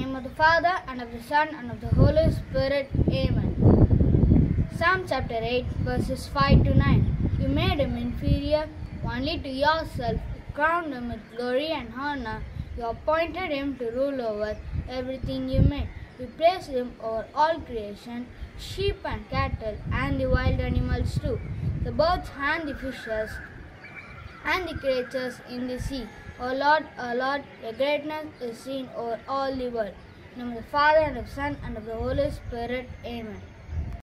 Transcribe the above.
name of the Father, and of the Son, and of the Holy Spirit. Amen. Psalm chapter 8, verses 5 to 9. You made him inferior only to yourself. You crowned him with glory and honor. You appointed him to rule over everything you made. You placed him over all creation, sheep and cattle, and the wild animals too, the birds and the fishes, and the creatures in the sea. O Lord, your greatness is seen over all the world. In the name of the Father, and of the Son, and of the Holy Spirit. Amen.